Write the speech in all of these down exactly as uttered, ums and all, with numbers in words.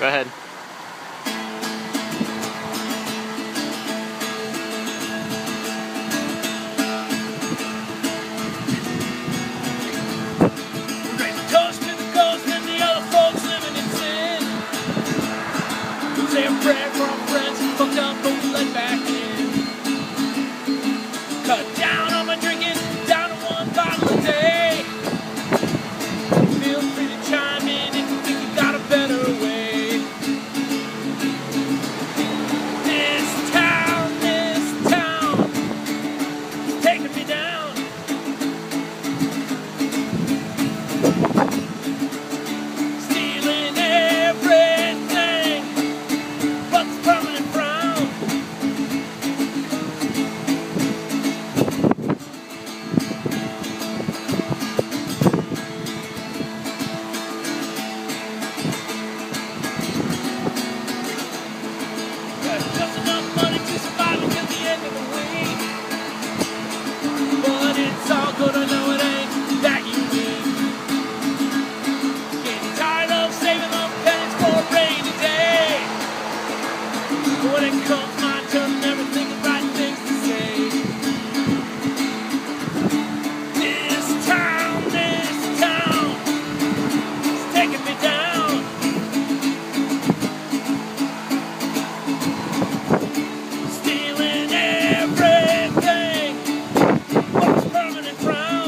Go ahead. Coast to the coast and the other folks living in sin. We say a prayer for our friends who fucked up but we let back in. Cut down on my drinking, down to one bottle a day. Feel free to chime in if you think you got a better way. This town, this town, is taking me down. Stealing everything but the permanent frown. Just enough money to survive until the end of the week. But it's all good, I know it ain't that unique. Getting tired of saving up pennies for a rainy day. But when it comes my turn, never think of right things to say. This town, this town is taking me down. Stealing everything but its permanent frown.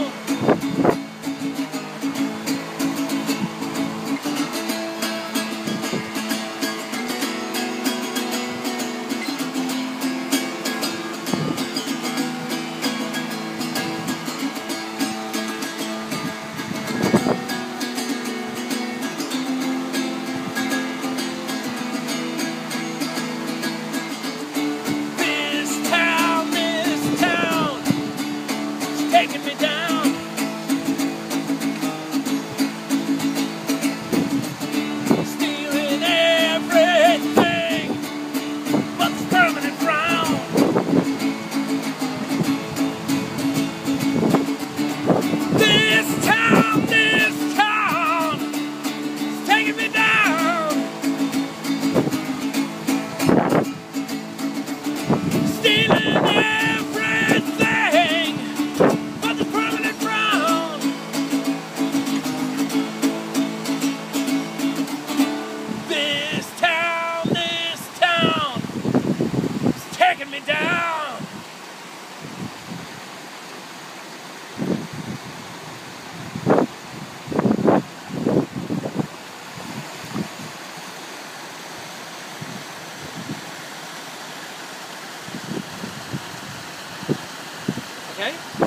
This town, this town is taking me down. Stealing everything but this permanent frown. This town, this town is taking me down. Stealing everything but the permanent frown. This town, this town is taking me down. Okay?